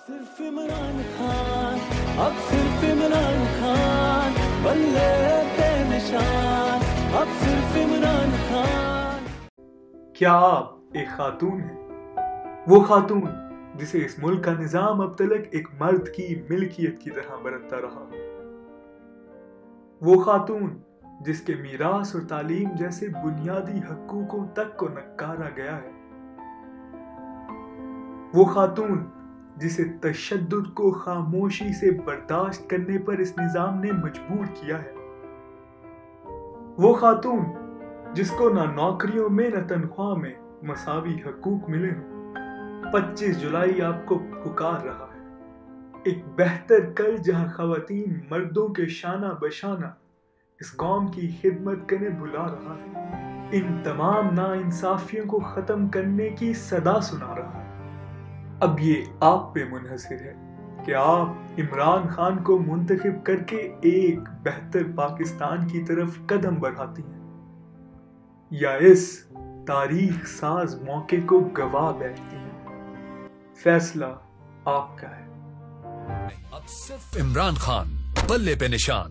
صرف عمران خان، اب صرف عمران خان، بلے بے نشان، اب صرف عمران خان۔ کیا آپ ایک خاتون ہیں؟ وہ خاتون جسے اس ملک کا نظام اب تلک ایک مرد کی ملکیت کی طرح برتتا رہا، وہ خاتون جس کے میراث اور تعلیم جیسے بنیادی حقوقوں تک کو نکارا گیا ہے، وہ خاتون جسے تشدد کو خاموشی سے برداشت کرنے پر اس نظام نے مجبور کیا ہے، وہ خاتون جس کو نہ نوکریوں میں نہ تنخواہ میں مساوی حقوق ملے ہوں، 25 جولائی آپ کو پکار رہا ہے، ایک بہتر کل جہاں خواتین مردوں کے شانہ بشانہ اس قوم کی خدمت کرنے بلا رہا ہے، ان تمام ناانصافیوں کو ختم کرنے کی صدا سنا رہا ہے۔ اب یہ آپ پہ منحصر ہے کہ آپ عمران خان کو منتخب کر کے ایک بہتر پاکستان کی طرف قدم بڑھاتی ہیں یا اس تاریخ ساز موقع کو گوا بیٹھتی ہیں۔ فیصلہ آپ کا ہے۔ اب صرف عمران خان، بلے پہ نشان۔